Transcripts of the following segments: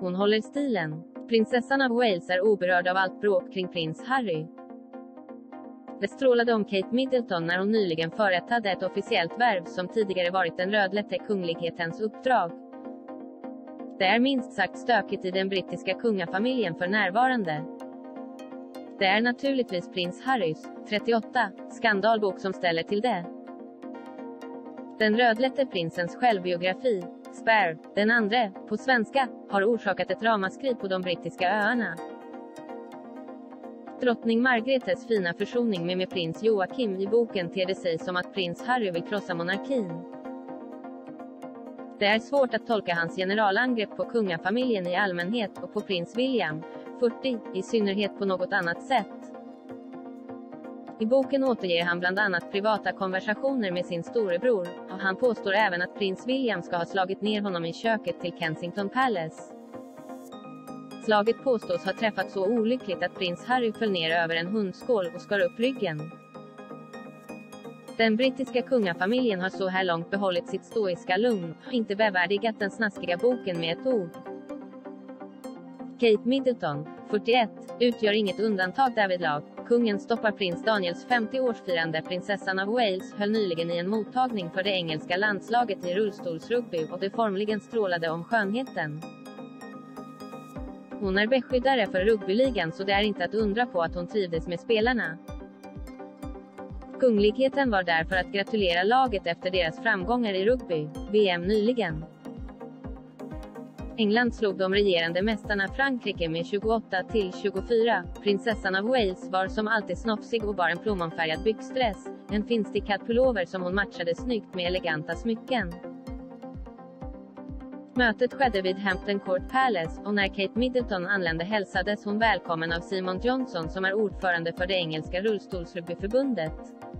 Hon håller stilen. Prinsessan av Wales är oberörd av allt bråk kring prins Harry. Det strålade om Kate Middleton när hon nyligen förrättade ett officiellt värv som tidigare varit den rödlätte kunglighetens uppdrag. Det är minst sagt stökigt i den brittiska kungafamiljen för närvarande. Det är naturligtvis prins Harrys, 38, skandalbok som ställer till det. Den rödlätte prinsens självbiografi, Spare, den andra, på svenska, har orsakat ett ramaskri på de brittiska öarna. Drottning Margretes fina försoning med prins Joakim i boken ter det sig som att prins Harry vill krossa monarkin. Det är svårt att tolka hans generalangrepp på kungafamiljen i allmänhet och på prins William, 40, i synnerhet på något annat sätt. I boken återger han bland annat privata konversationer med sin storebror, och han påstår även att prins William ska ha slagit ner honom i köket till Kensington Palace. Slaget påstås ha träffat så olyckligt att prins Harry föll ner över en hundskål och skar upp ryggen. Den brittiska kungafamiljen har så här långt behållit sitt stoiska lugn, och inte bevärdigat den snaskiga boken med ett ord. Kate Middleton, 41, utgör inget undantag därvidlag. Kungen stoppar prins Daniels 50-årsfirande. Prinsessan av Wales höll nyligen i en mottagning för det engelska landslaget i rullstolsrugby och det formligen strålade om skönheten. Hon är beskyddare för rugbyligan, så det är inte att undra på att hon trivdes med spelarna. Kungligheten var där för att gratulera laget efter deras framgångar i rugby-VM nyligen. England slog de regerande mästarna Frankrike med 28-24. Prinsessan av Wales var som alltid snofsig och bar en plommonfärgad byxdress, en finstickad pullover som hon matchade snyggt med eleganta smycken. Mötet skedde vid Hampton Court Palace, och när Kate Middleton anlände hälsades hon välkommen av Simon Johnson som är ordförande för det engelska rullstolsrugbyförbundet.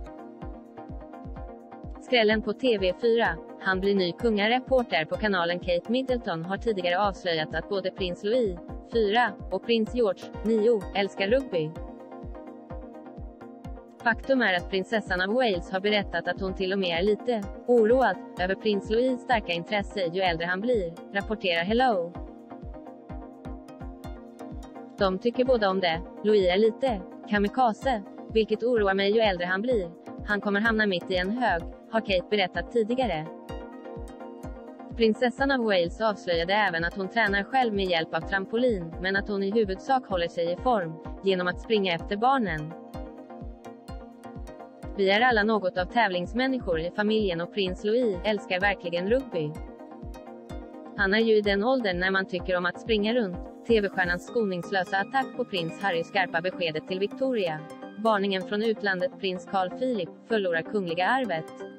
Skrällen på TV4, han blir ny kungareporter på kanalen. Kate Middleton har tidigare avslöjat att både prins Louis, 4, och prins George, 9, älskar rugby. Faktum är att prinsessan av Wales har berättat att hon till och med är lite oroad över prins Louis starka intresse ju äldre han blir, rapporterar Hello. De tycker båda om det. Louis är lite kamikaze, vilket oroar mig ju äldre han blir. Han kommer hamna mitt i en hög, har Kate berättat tidigare. Prinsessan av Wales avslöjade även att hon tränar själv med hjälp av trampolin, men att hon i huvudsak håller sig i form genom att springa efter barnen. Vi är alla något av tävlingsmänniskor i familjen och prins Louis älskar verkligen rugby. Han är ju i den åldern när man tycker om att springa runt. TV-stjärnans skoningslösa attack på prins Harry, skarpa beskedet till Victoria. Varningen från utlandet: prins Carl Philip förlorar kungliga arvet.